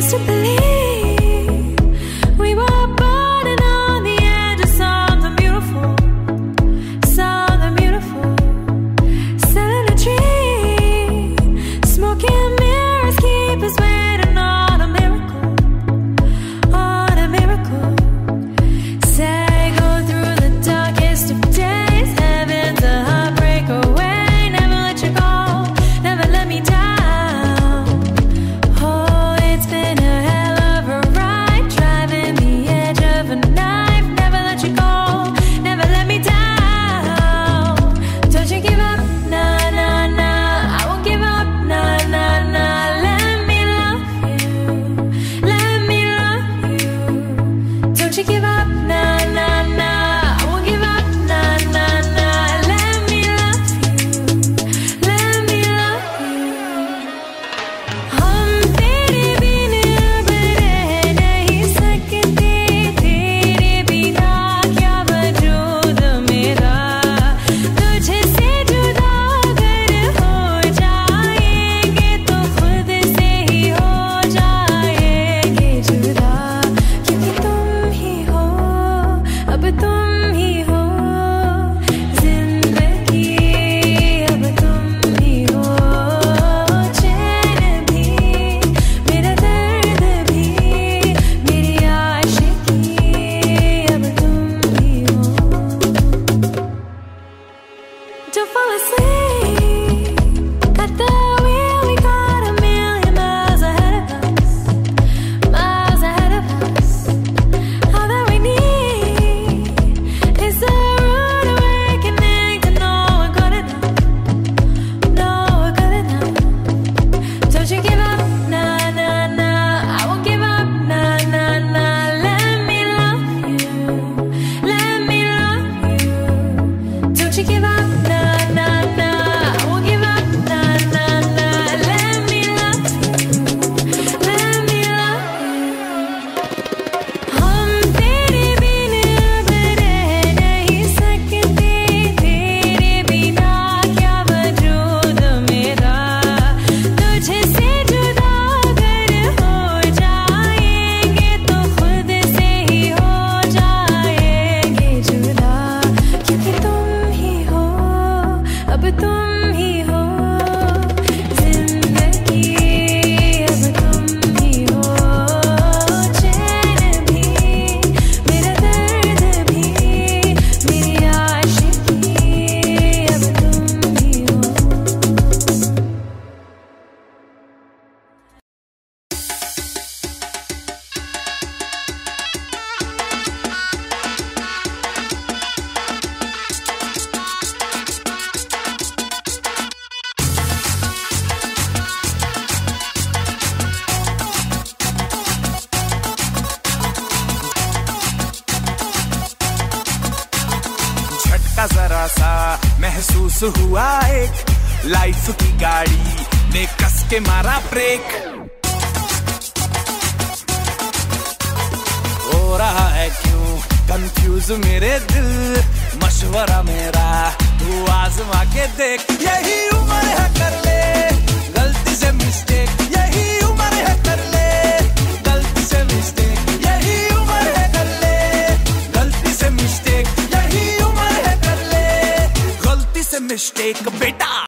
used to believe we were burning on the edge of something beautiful, something beautiful. Selling a dream, smoking mirrors keep us waiting on a miracle, on a miracle. Say go through the darkest of days, heaven's a heartbreak away. Never let you go, never let me down. Oh, it's been a hell of a ride, driving the edge of a knife. Never let you go, never let me down. Don't you give up, nah, nah, nah. I won't give up, nah, nah, nah. Let me love you, let me love you. Don't you give up, nah, nah, nah. I won't give up, nah, nah, nah. Let me love you, let me love you. हम तेरे बिन अब रह नहीं सकते, तेरे बिना क्या वजूद मेरा। तुझसे जुदा अगर हो जाएंगे तो खुद से ही हो जाएंगे जुदा, क्योंकि तुम ही हो, अब तुम ही हो जिंदगी, अब तुम ही हो चैन भी, मेरा दर्द भी, मेरी आशिकी, अब तुम ही हो। Don't fall asleep at the wheel, we got a million miles ahead of us, miles ahead of us. All that we need is a rude awakening to know we're good enough, know we're good enough. Don't you give up, nah, nah, nah. I won't give up, nah, nah, nah. Let me love you, let me love you. Don't you give up, nah, nah, nah. I won't give up, nah, nah, nah. Let me love you, let me love you. हम तेरे बिन अब रह नहीं सकते, तेरे बिना क्या वजूद मेरा। तुझसे जुदा अगर हो जाएंगे तो खुद से ही हो जाएंगे जुदा, क्योंकि तुम ही हो, अब तुम ही हो जिंदगी, अब तुम ही हो चैन भी, मेरा दर्द भी, मेरी आशिकी, अब तुम ही हो। झटका जरा सा महसूस हुआ, एक लाइफ की गाड़ी ने कस के मारा ब्रेक। हो रहा है क्यों कंफ्यूज मेरे दिल, मशवरा मेरा तू आजमा के देख। यही उम्र है कर ले गलती से मिस्टेक, यही उम्र है कर ले गलती से मिस्टेक, यही उम्र है कर ले गलती से मिस्टेक, यही उम्र है कर ले गलती से मिस्टेक बेटा।